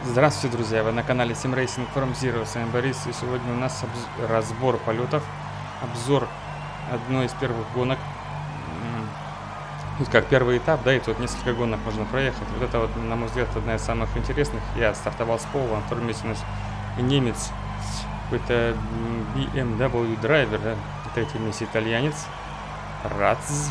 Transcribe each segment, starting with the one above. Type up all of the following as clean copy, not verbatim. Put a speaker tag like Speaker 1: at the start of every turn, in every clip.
Speaker 1: Здравствуйте, друзья! Вы на канале Sim Racing From Zero. С вами Борис, и сегодня у нас разбор полетов, обзор одной из первых гонок. Тут как первый этап, да, и тут несколько гонок можно проехать. Вот это вот, на мой взгляд, одна из самых интересных. Я стартовал с пола, на втором месте у нас немец, какой-то BMW драйвер, да? На третьем месте итальянец, Радз.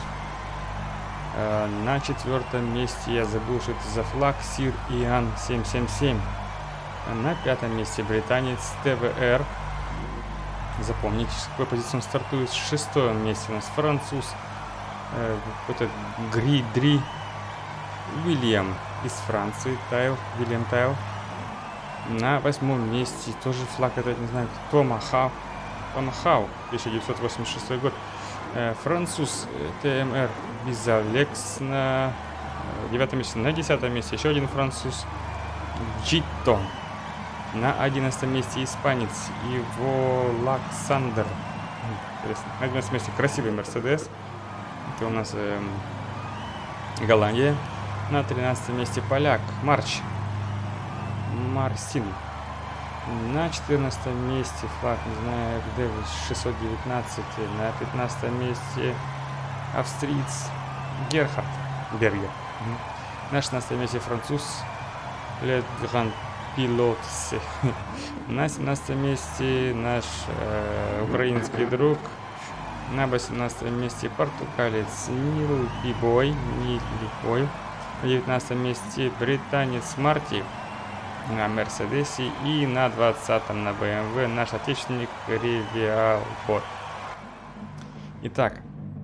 Speaker 1: На четвертом месте я забыл, что это за флаг, Сир Иоанн 777. На пятом месте британец ТВР. Запомните, с какой позиции он стартует. В шестом месте у нас француз, какой-то Гридри Уильям из Франции, Вильям Тайл. На восьмом месте тоже флаг, это не знаю, Томахау, 1986 год. Француз ТМР Бизалекс на девятом месте. На десятом месте еще один француз Джитто. На 11 месте испанец Иво Лаксандр. На 11 месте красивый Мерседес. Это у нас Голландия. На 13 месте поляк Марсин. На 14 месте флаг, не знаю, где 619. На 15 месте австриец Герхард Бергер. На 16 месте француз Le Grand Pilote. На 17 месте наш украинский друг. На 18 месте португалец Нил Бибой. На 19 месте британец Марти на Мерседесе, и на 20-м на BMW наш отечественник Ревиалбот. Итак,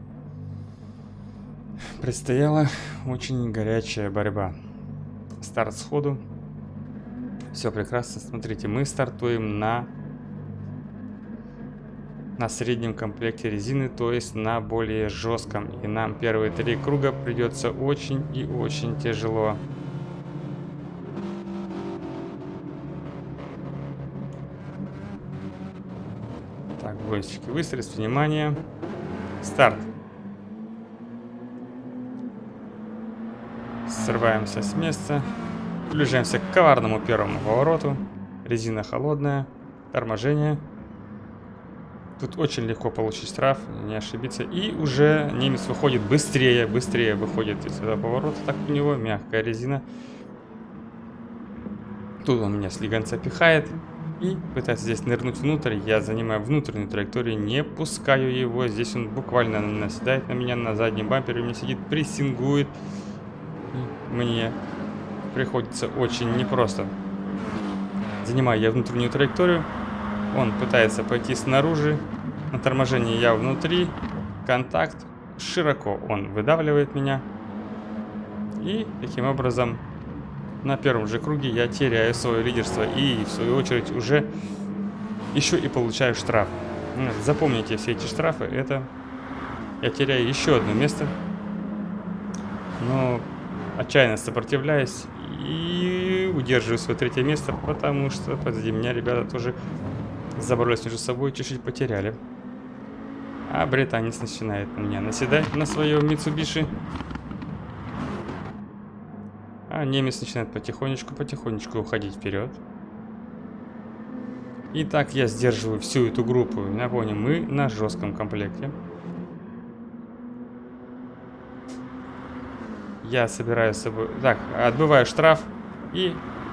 Speaker 1: предстояла очень горячая борьба. Старт сходу. Все прекрасно. Смотрите, мы стартуем на среднем комплекте резины, то есть на более жестком. И нам первые 3 круга придется очень и очень тяжело. Так, гонщики, выстрелить, внимание. Старт. Срываемся с места. Приближаемся к коварному первому повороту. Резина холодная. Торможение. Тут очень легко получить штраф, не ошибиться. И уже немец выходит быстрее выходит из этого поворота. Так у него мягкая резина. Тут он меня слегонца пихает и пытается здесь нырнуть внутрь. Я занимаю внутреннюю траекторию, не пускаю его. Здесь он буквально наседает на меня на заднем бампере. У меня сидит, прессингует. Мне приходится очень непросто. Занимаю я внутреннюю траекторию. Он пытается пойти снаружи. На торможении я внутри. Контакт. Широко он выдавливает меня. И таким образом на первом же круге я теряю свое лидерство. И в свою очередь уже еще и получаю штраф. Запомните все эти штрафы. Это я теряю еще одно место. Но отчаянно сопротивляюсь и удерживаю свое 3-е место, потому что позади меня ребята тоже заборолись между собой, чуть-чуть потеряли. А британец начинает на меня наседать на своем Mitsubishi. А немец начинает потихонечку уходить вперед. И так я сдерживаю всю эту группу. Напомню, мы на жестком комплекте. Я собираю с собой... Так, отбываю штраф. И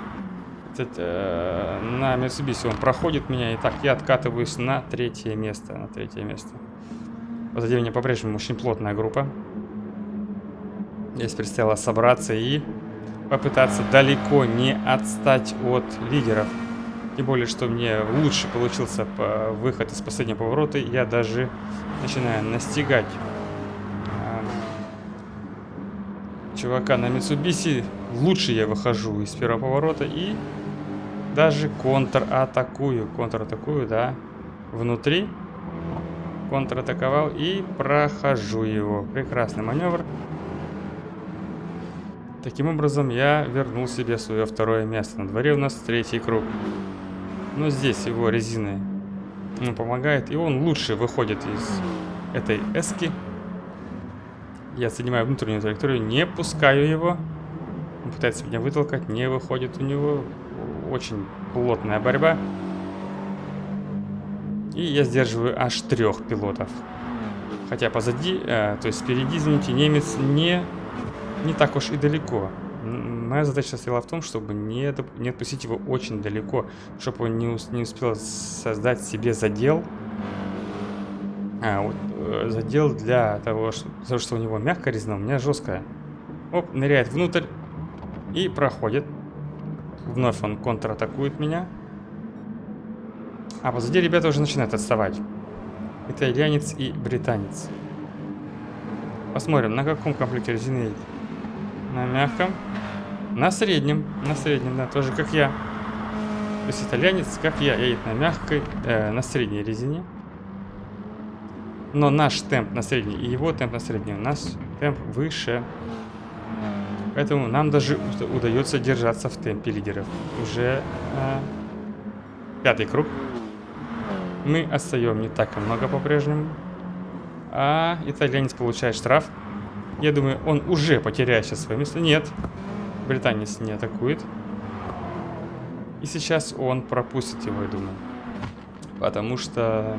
Speaker 1: на Mitsubishi он проходит меня. И так я откатываюсь на 3-е место. Позади меня по-прежнему очень плотная группа. Здесь предстояло собраться и попытаться далеко не отстать от лидеров. Тем более, что мне лучше получился выход из последнего поворота. Я даже начинаю настигать чувака на Mitsubishi. Лучше я выхожу из первого поворота и даже контратакую, да, внутри. Контратаковал и прохожу его. Прекрасный маневр. Таким образом я вернул себе свое 2-е место. На дворе у нас 3-й круг. Но здесь его резина помогает, и он лучше выходит из этой эски. Я занимаю внутреннюю траекторию, не пускаю его. Он пытается меня вытолкать, не выходит. У него очень плотная борьба. И я сдерживаю аж 3 пилотов. Хотя позади, то есть спереди, извините, немец не так уж и далеко. Моя задача состояла в том, чтобы не отпустить его очень далеко, чтобы он не успел создать себе задел. Задел для того, что у него мягкая резина, у меня жесткая. Оп, ныряет внутрь и проходит. Вновь он контратакует меня. А позади ребята уже начинают отставать. Итальянец и британец. Посмотрим, на каком комплекте резины едет. На мягком. На среднем, да, тоже как я. То есть итальянец, как я, едет на мягкой, на средней резине. Но наш темп на средней и его темп на средней, у нас темп выше. Поэтому нам даже удается держаться в темпе лидеров. Уже 5-й круг. Мы отстаем не так и много по-прежнему. А итальянец получает штраф. Я думаю, он уже потеряет сейчас свое место. Нет, британец не атакует. И сейчас он пропустит его, я думаю. Потому что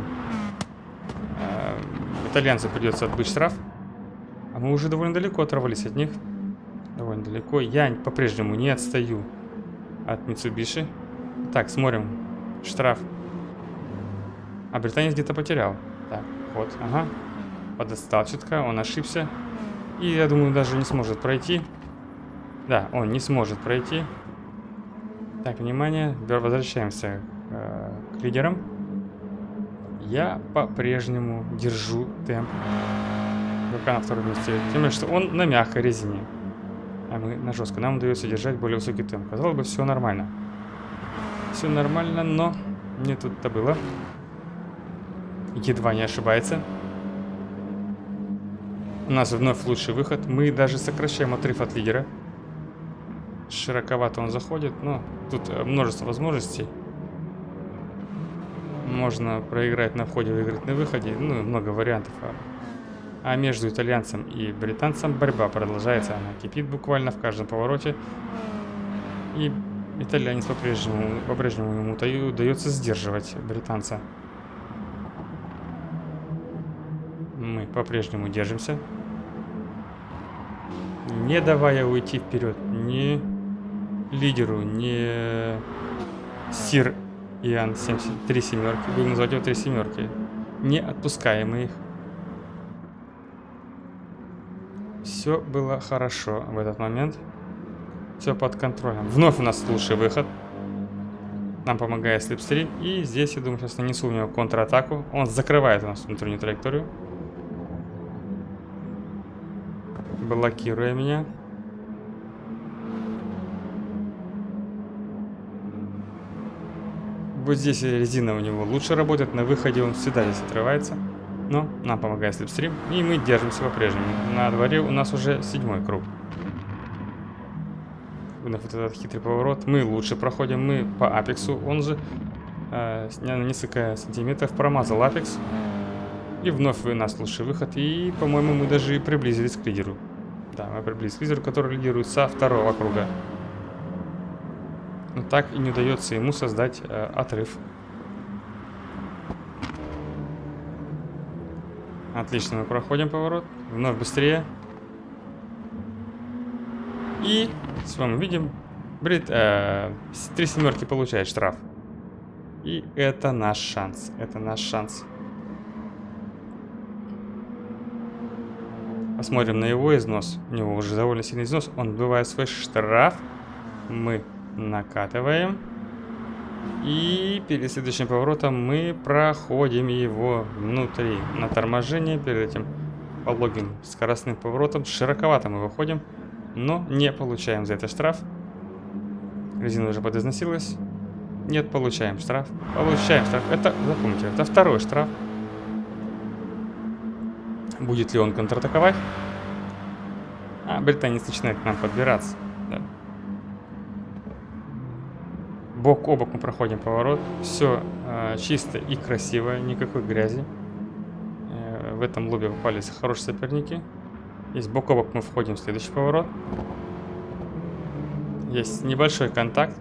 Speaker 1: итальянцу придется отбыть штраф. А мы уже довольно далеко оторвались от них. Довольно далеко. Я по-прежнему не отстаю от Mitsubishi. Так, смотрим. Штраф. А британец где-то потерял. Так, вот, ага. Подостал чутка, он ошибся. И, я думаю, даже не сможет пройти. Да, он не сможет пройти. Так, внимание. Возвращаемся к лидерам. Я по-прежнему держу темп. Пока на втором месте. Тем более, что он на мягкой резине. А мы на жесткой. Нам удается держать более высокий темп. Казалось бы, все нормально. Все нормально, но не тут-то было. Едва не ошибается. У нас вновь лучший выход. Мы даже сокращаем отрыв от лидера. Широковато он заходит, но тут множество возможностей. Можно проиграть на входе, выиграть на выходе. Ну, много вариантов. А между итальянцем и британцем борьба продолжается. Она кипит буквально в каждом повороте. И итальянец по-прежнему ему удается сдерживать британца. Мы по-прежнему держимся. Не давая уйти вперед ни лидеру, ни Сир Иоанн 3 семерки. Будем называть его 3 семерки. Не отпускаем их. Все было хорошо в этот момент. Все под контролем. Вновь у нас лучший выход. Нам помогает слепстрим. И здесь, я думаю, сейчас нанесу у него контратаку. Он закрывает у нас внутреннюю траекторию. Блокируя меня. Вот здесь резина у него лучше работает. На выходе он всегда здесь отрывается. Но нам помогает слепстрим. И мы держимся по-прежнему. На дворе у нас уже 7-й круг. Вновь вот этот хитрый поворот. Мы лучше проходим. Мы по апексу. Он же на несколько сантиметров промазал апекс. И вновь у нас лучший выход. И, по-моему, мы даже приблизились к лидеру. Да, мы приблизились к лидеру, который лидирует со 2-го круга. Но так и не удается ему создать отрыв. Отлично, мы проходим поворот. Вновь быстрее. И с вами видим, 3 семерки получает штраф. И это наш шанс. Это наш шанс. Посмотрим на его износ. У него уже довольно сильный износ. Он отбивает свой штраф. Мы накатываем. И перед следующим поворотом мы проходим его внутри на торможение. Перед этим пологим скоростным поворотом. Широковато мы выходим, но не получаем за это штраф. Резина уже подизносилась. Нет, получаем штраф. Получаем штраф. Это, запомните, это 2-й штраф. Будет ли он контратаковать? А британец начинает к нам подбираться. Да. Бок о бок мы проходим поворот. Все чисто и красиво, никакой грязи. В этом лобби попались хорошие соперники. Здесь бок о бок мы входим в следующий поворот. Есть небольшой контакт.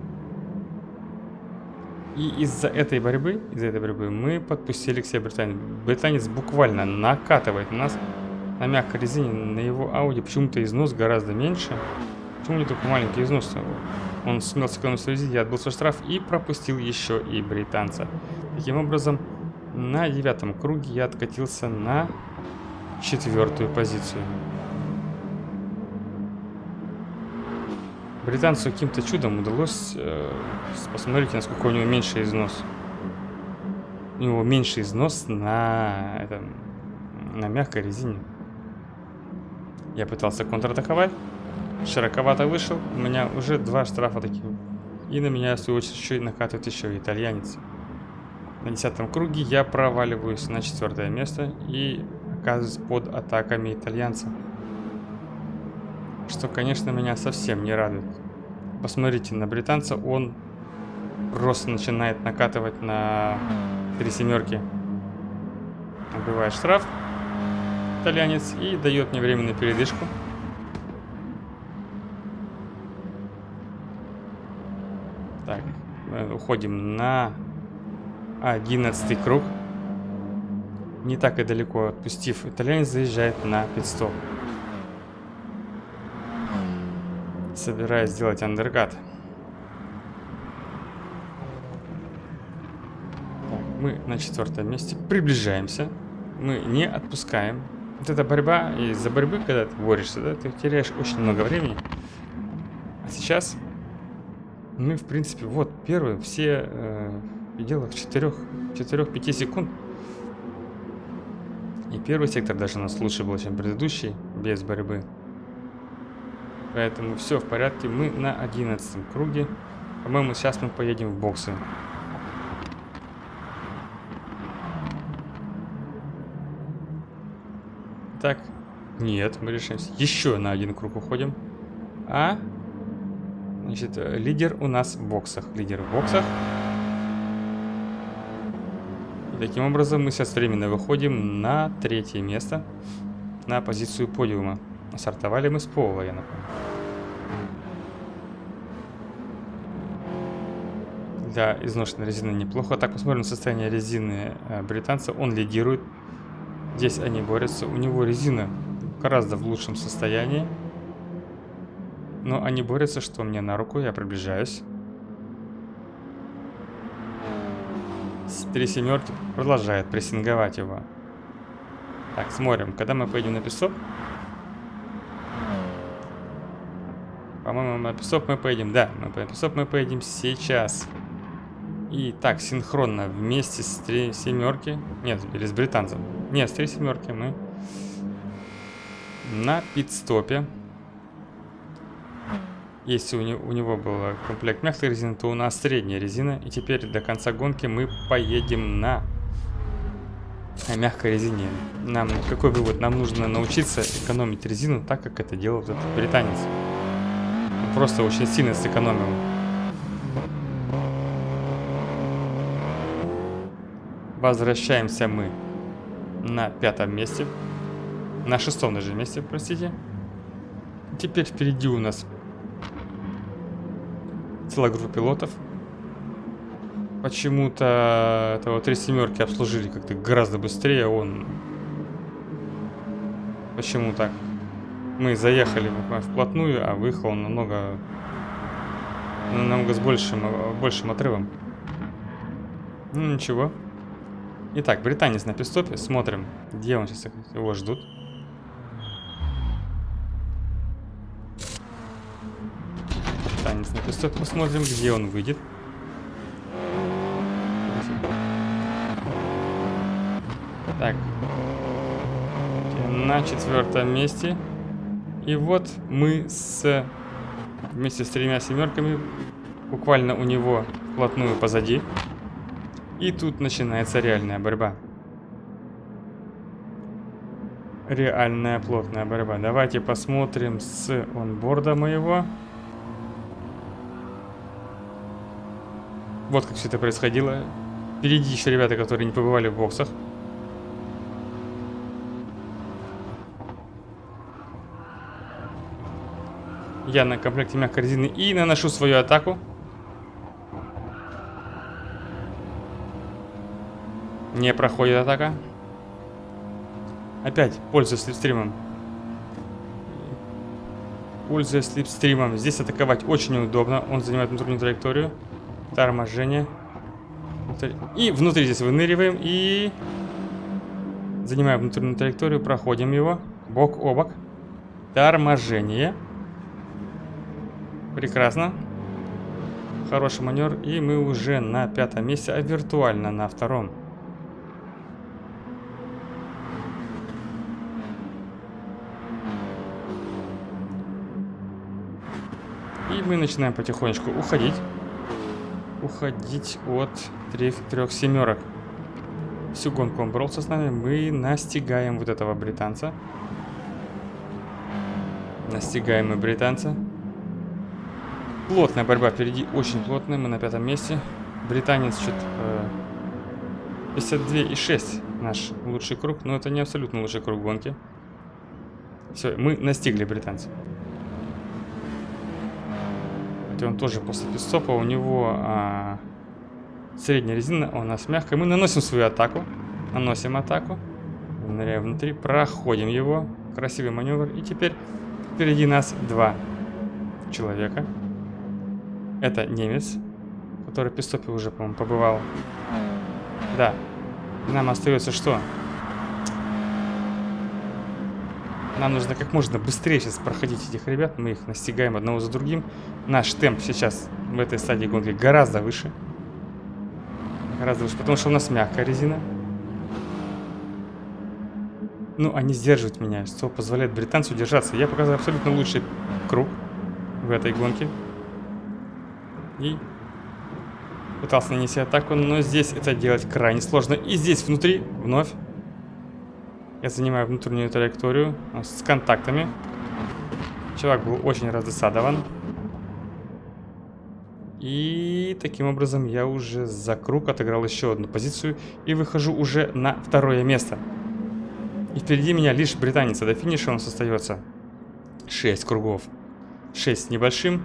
Speaker 1: И из-за этой борьбы мы подпустили к себе британец. Британец буквально накатывает на нас на мягкой резине, на его Ауди. Почему-то износ гораздо меньше. Почему не только маленький износ? Он сумел сэкономить свою резину, я отбыл свой штраф и пропустил еще и британца. Таким образом, на 9-м круге я откатился на 4-ю позицию. Британцу каким-то чудом удалось, посмотрите, насколько у него меньше износ. У него меньше износ на мягкой резине. Я пытался контратаковать, широковато вышел, у меня уже 2 штрафа таких. И на меня, в свою очередь, еще и накатывает еще и итальянец. На 10-м круге я проваливаюсь на 4-е место и оказываюсь под атаками итальянца. Что, конечно, меня совсем не радует. Посмотрите на британца, он просто начинает накатывать на 3 семерки. Отбивает штраф итальянец и дает мне временную передышку. Так, мы уходим на 11-й круг. Не так и далеко отпустив, итальянец заезжает на пит-стоп, собираясь сделать андеркат. Мы на 4-м месте приближаемся. Мы не отпускаем. Вот эта борьба, из-за борьбы, когда ты борешься, да, ты теряешь очень много времени. А сейчас мы, в принципе, вот первые, все в пределах 4-5 секунд. И первый сектор даже у нас лучше был, чем предыдущий, без борьбы. Поэтому все в порядке. Мы на 11-м круге. По-моему, сейчас мы поедем в боксы. Так, нет, мы решимся. Еще на 1 круг уходим. Значит, лидер у нас в боксах. Лидер в боксах. И таким образом мы сейчас временно выходим на 3-е место. На позицию подиума. Стартовали мы с пола, я напомню. Для изношенной резины неплохо. Так, посмотрим на состояние резины британца. Он лидирует. Здесь они борются. У него резина гораздо в лучшем состоянии. Но они борются, что мне на руку. Я приближаюсь. 3 семерки продолжает прессинговать его. Так, смотрим. Когда мы поедем на песок. По-моему, на песок мы поедем. Да, на песок мы поедем сейчас. И так, синхронно вместе с 3 семерки. Нет, или с британцем. Нет, с 3 семерки мы на пит-стопе. Если у него был комплект мягкой резины, то у нас средняя резина. И теперь до конца гонки мы поедем на мягкой резине. Какой вывод? Нам нужно научиться экономить резину так, как это делал этот британец. Он просто очень сильно сэкономил. Возвращаемся мы на 5-м месте. На 6-м даже месте, простите. Теперь впереди у нас целая группа пилотов. Почему-то этого 3 семерки обслужили как-то гораздо быстрее. Почему так? Мы заехали вплотную, а выехал он намного с большим отрывом. Ну ничего. Итак, британец на пит-стопе. Смотрим, где он сейчас. Его ждут. Британец на пит-стопе. Посмотрим, где он выйдет. Так. На 4-м месте. И вот мы вместе с 3 семерками буквально у него вплотную позади. И тут начинается реальная борьба. Реальная плотная борьба. Давайте посмотрим с онборда моего. Вот как все это происходило. Впереди еще ребята, которые не побывали в боксах. Я на комплекте мягкой резины и наношу свою атаку. Не проходит атака. Опять пользуюсь слепстримом. Пользуясь слепстримом. Здесь атаковать очень неудобно. Он занимает внутреннюю траекторию. Торможение. И внутри здесь выныриваем. И занимаем внутреннюю траекторию. Проходим его. Бок о бок. Торможение. Прекрасно. Хороший маневр. И мы уже на 5-м месте, а виртуально на 2-м. И мы начинаем потихонечку уходить. Уходить от 3 семерок. Всю гонку он боролся с нами. Мы настигаем вот этого британца. Настигаем мы британца. Плотная борьба впереди, очень плотная. Мы на 5-м месте. Британец чуть 52,6 наш лучший круг. Но это не абсолютно лучший круг гонки. Все, мы настигли британца. Он тоже после пит-стопа, у него средняя резина, у нас мягкая. Мы наносим свою атаку. Наносим атаку. Ныряем внутри, проходим его. Красивый маневр. И теперь впереди нас 2 человека. Это немец, который в пит-стопе уже, по-моему, побывал. Да. Нам остается что? Нам нужно как можно быстрее сейчас проходить этих ребят. Мы их настигаем одного за другим. Наш темп сейчас в этой стадии гонки гораздо выше. Гораздо выше, потому что у нас мягкая резина. Ну, они сдерживают меня, что позволяет британцу держаться. Я показал абсолютно лучший круг в этой гонке. И пытался нанести атаку, но здесь это делать крайне сложно. И здесь внутри вновь я занимаю внутреннюю траекторию с контактами. Человек был очень раздосадован. И таким образом я уже за круг отыграл еще одну позицию. И выхожу уже на 2-е место. И впереди меня лишь британец. До финиша у нас остается 6 кругов. 6 с небольшим.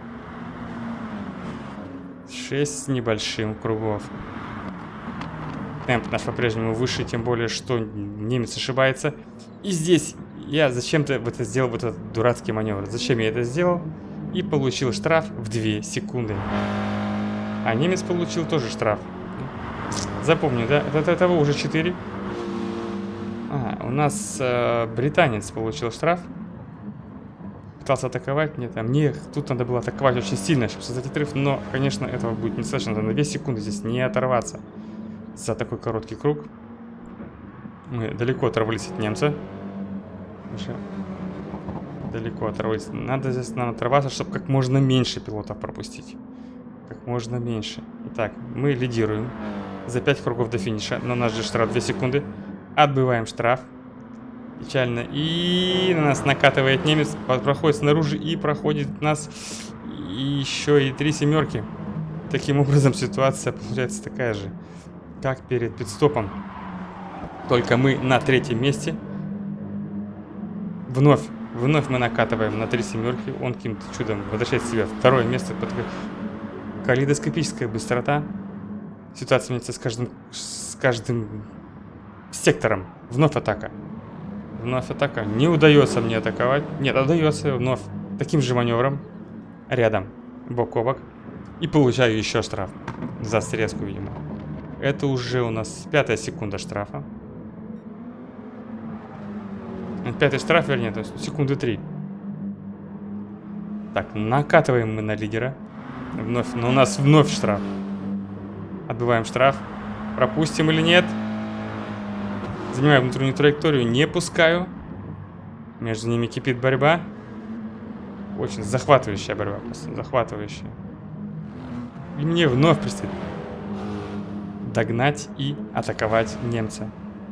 Speaker 1: 6 с небольшим кругов. Темп наш по-прежнему выше, тем более, что немец ошибается. И здесь я зачем-то сделал вот этот дурацкий маневр. Зачем я это сделал? И получил штраф в 2 секунды. А немец получил тоже штраф. Запомню, да? Это того уже 4. Ага, у нас британец получил штраф. Пытался атаковать. Нет, а мне тут надо было атаковать очень сильно, чтобы создать отрыв. Но, конечно, этого будет недостаточно. На 2 секунды здесь не оторваться. За такой короткий круг. Мы далеко оторвались от немца. Далеко оторвались. Надо здесь нам оторваться, чтобы как можно меньше пилотов пропустить. Как можно меньше. Итак, мы лидируем. За 5 кругов до финиша. Но нас же штраф 2 секунды. Отбываем штраф. Печально. И на нас накатывает немец. Проходит снаружи и проходит нас еще и 3 семерки. Таким образом ситуация получается такая же, как перед пит-стопом. Только мы на 3-м месте. Вновь мы накатываем на 3 семерки. Он каким-то чудом возвращает себя в 2-е место. Калейдоскопическая быстрота. Ситуация меняется с каждым сектором. Вновь атака. Вновь атака. Не удается мне атаковать. Нет, удается вновь. Таким же маневром. Рядом. Бок о бок. И получаю еще штраф. За срезку, видимо. Это уже у нас 5-я секунда штрафа. 5-й штраф, вернее, то есть секунды 3. Так, накатываем мы на лидера. Вновь, но у нас вновь штраф. Отбываем штраф. Пропустим или нет? Занимаю внутреннюю траекторию, не пускаю. Между ними кипит борьба. Очень захватывающая борьба, просто захватывающая. И мне вновь предстоит догнать и атаковать немца.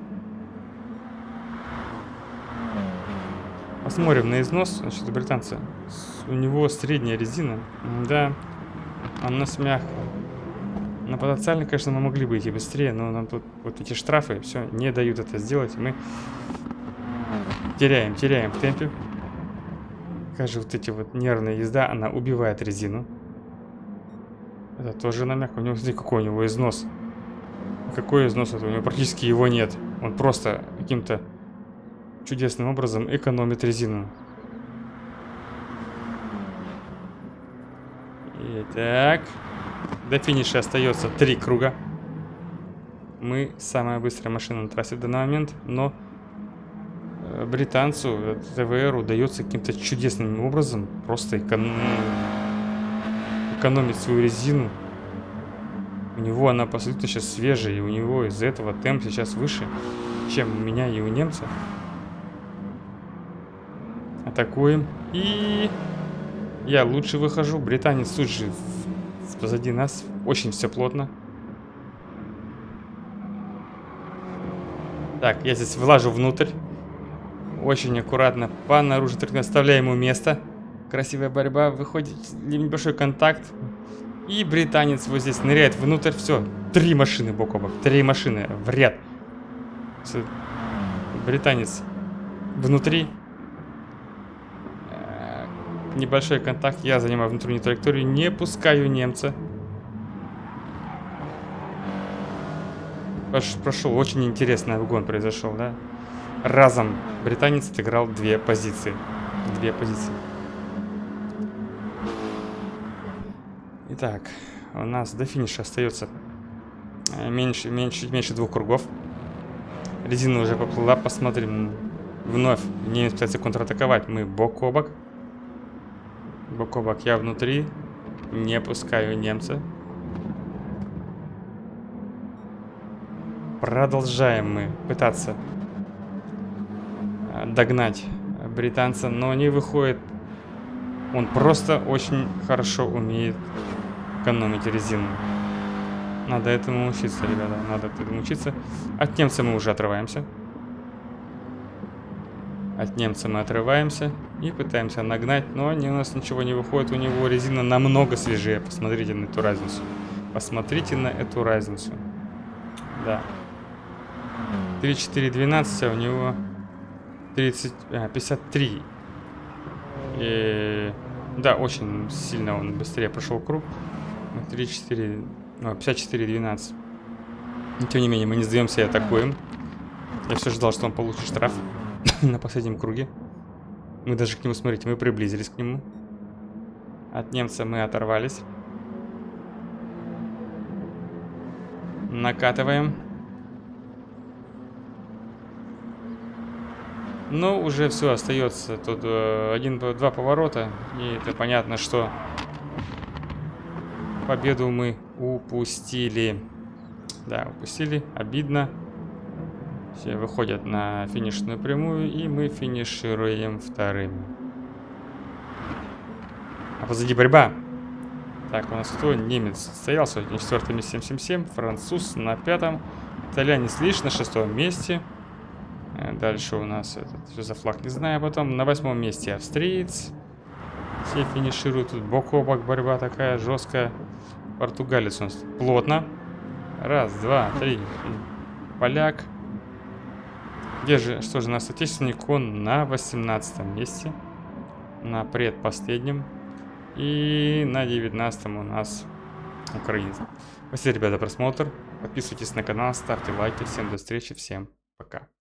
Speaker 1: Посмотрим на износ. Значит, у британца у него средняя резина. Да, у нас мягкая. На потенциально, конечно, мы могли бы идти быстрее, но нам тут вот эти штрафы все не дают это сделать. Мы теряем в темпе. Также вот эти вот нервная езда, она убивает резину. Это тоже намек. У него, смотри, какой у него износ. Какой износ это? У него практически его нет. Он просто каким-то чудесным образом экономит резину. Итак, до финиша остается 3 круга. Мы самая быстрая машина на трассе в данный момент, но британцу, ТВР, удается каким-то чудесным образом просто экономить свою резину. У него она абсолютно сейчас свежая, и у него из-за этого темп сейчас выше, чем у меня и у немца. Атакуем. И я лучше выхожу. Британец тут же позади нас. Очень все плотно. Так, я здесь вылажу внутрь. Очень аккуратно по наружу, только оставляем ему место. Красивая борьба. Выходит небольшой контакт. И британец вот здесь ныряет внутрь. Все, 3 машины бок о бок. 3 машины в ряд. Все. Британец внутри. Небольшой контакт. Я занимаю внутреннюю траекторию. Не пускаю немца. Прошел. Очень интересный обгон произошел, да? Разом британец отыграл 2 позиции. 2 позиции. Итак, у нас до финиша остается меньше 2 кругов. Резина уже поплыла. Посмотрим. Вновь немец пытается контратаковать. Мы бок о бок. Бок о бок. Я внутри. Не пускаю немца. Продолжаем мы пытаться догнать британца, но не выходит. Он просто очень хорошо умеет экономить резину. Надо этому учиться, ребята. Надо этому учиться. От немца мы уже отрываемся. От немца мы отрываемся и пытаемся нагнать, но у нас ничего не выходит. У него резина намного свежее. Посмотрите на эту разницу. Посмотрите на эту разницу. Да. 34-12, а у него 53. И да, очень сильно он быстрее прошел круг. 54-12. Но тем не менее, мы не сдаемся и атакуем. Я все ждал, что он получит штраф на последнем круге. Мы даже к нему, смотрите, мы приблизились к нему. От немца мы оторвались. Накатываем. Но уже все остается. Тут 1-2 поворота. И это понятно, что победу мы упустили. Да, упустили. Обидно. Все выходят на финишную прямую. И мы финишируем вторым. А позади борьба. Так, у нас кто? Немец стоялся на 4-м месте 777. Француз на 5-м. Итальянец лишь на 6-м месте. Дальше у нас этот, что за флаг, не знаю. Потом на 8-м месте австриец. Все финишируют. Тут бок о бок борьба такая жесткая. Португалец у нас плотно. 1, 2, 3. Поляк. Где же, что же, наш отечественник, он на 18-м месте. На предпоследнем. И на 19-м у нас украинец. Спасибо, ребята, за просмотр. Подписывайтесь на канал, ставьте лайки. Всем до встречи, всем пока.